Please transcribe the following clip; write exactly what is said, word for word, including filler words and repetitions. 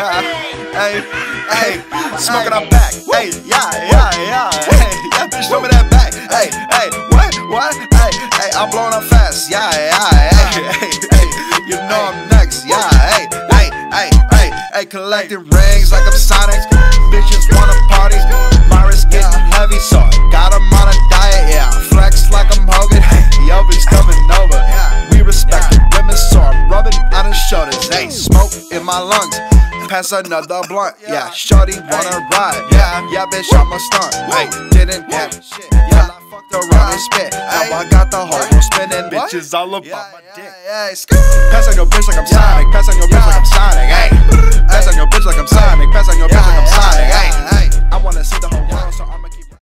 yeah. Hey, hey, smoking on back. Hey, yeah, yeah, yeah. Hey, yeah, bitch, show me that back. Hey, hey, what, what? Hey, hey, I'm blowing up fast. Yeah, yeah, hey, hey, hey, you know I'm next. Yeah, hey, hey, hey, hey, hey, collecting rings like I'm Sonic. Bitches wanna party. My wrist getting heavy, so I got 'em on a diet. Yeah, flex like I'm Hogan. Yo, bitch coming over. We respect the women, so I'm rubbing on his shoulders. Hey, smoke in my lungs. Pass another blunt. Yeah, shorty wanna ride. Yeah, yeah, bitch, I'm a stunt. Hey, didn't get shit. Yeah, I fucked around and spit. Now I got the whole world spinning. Bitches all about my dick. Pass on your bitch like I'm Sonic. Pass on your bitch like I'm Sonic. Hey, pass on your bitch like I'm Sonic. Pass on your bitch like I'm Sonic. Hey, I wanna see the whole world, so I'ma keep